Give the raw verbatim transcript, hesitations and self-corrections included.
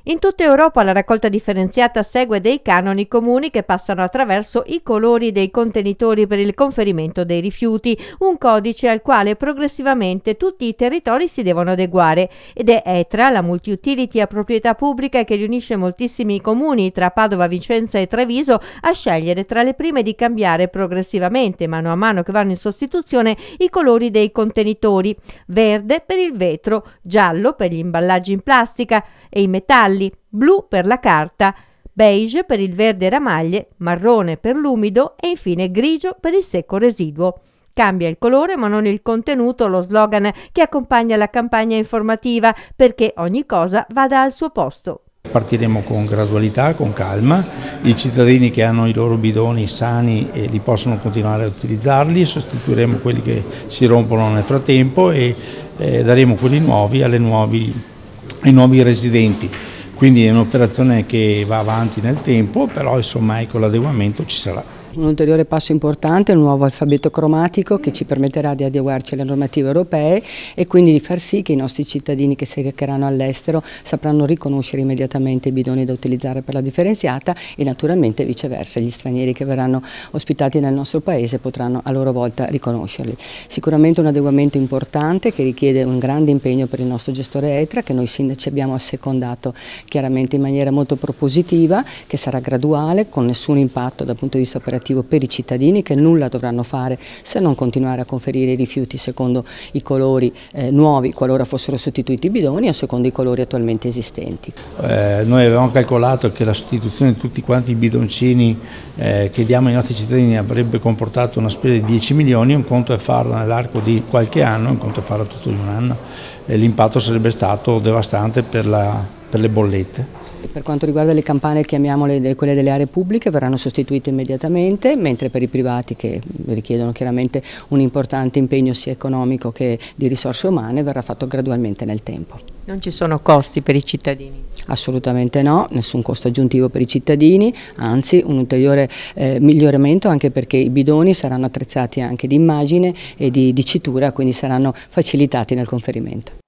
In tutta Europa la raccolta differenziata segue dei canoni comuni che passano attraverso i colori dei contenitori per il conferimento dei rifiuti, un codice al quale progressivamente tutti i territori si devono adeguare, ed è ETRA, la multi-utility a proprietà pubblica che riunisce moltissimi comuni tra Padova, Vicenza e Treviso, a scegliere tra le prime di cambiare progressivamente, mano a mano che vanno in sostituzione, i colori dei contenitori: verde per il vetro, giallo per gli imballaggi in plastica e i metalli, blu per la carta, beige per il verde ramaglie, marrone per l'umido e infine grigio per il secco residuo. Cambia il colore ma non il contenuto lo slogan che accompagna la campagna informativa, perché ogni cosa vada al suo posto. Partiremo con gradualità, con calma. I cittadini che hanno i loro bidoni sani e li possono continuare a utilizzarli, sostituiremo quelli che si rompono nel frattempo e eh, daremo quelli nuovi alle nuovi, ai nuovi residenti. Quindi è un'operazione che va avanti nel tempo, però insomma ecco, l'adeguamento ci sarà. Un ulteriore passo importante è il nuovo alfabeto cromatico che ci permetterà di adeguarci alle normative europee e quindi di far sì che i nostri cittadini che si recheranno all'estero sapranno riconoscere immediatamente i bidoni da utilizzare per la differenziata e naturalmente viceversa gli stranieri che verranno ospitati nel nostro paese potranno a loro volta riconoscerli. Sicuramente un adeguamento importante che richiede un grande impegno per il nostro gestore ETRA, che noi sindaci abbiamo assecondato chiaramente in maniera molto propositiva, che sarà graduale, con nessun impatto dal punto di vista operativo per i cittadini, che nulla dovranno fare se non continuare a conferire i rifiuti secondo i colori eh, nuovi qualora fossero sostituiti i bidoni o secondo i colori attualmente esistenti. Eh, noi avevamo calcolato che la sostituzione di tutti quanti i bidoncini eh, che diamo ai nostri cittadini avrebbe comportato una spesa di dieci milioni, un conto è farlo nell'arco di qualche anno, un conto è farlo tutto in un anno e l'impatto sarebbe stato devastante per, la, per le bollette. Per quanto riguarda le campane, chiamiamole quelle delle aree pubbliche, verranno sostituite immediatamente, mentre per i privati, che richiedono chiaramente un importante impegno sia economico che di risorse umane, verrà fatto gradualmente nel tempo. Non ci sono costi per i cittadini? Assolutamente no, nessun costo aggiuntivo per i cittadini, anzi un ulteriore eh, miglioramento, anche perché i bidoni saranno attrezzati anche di immagine e di dicitura, quindi saranno facilitati nel conferimento.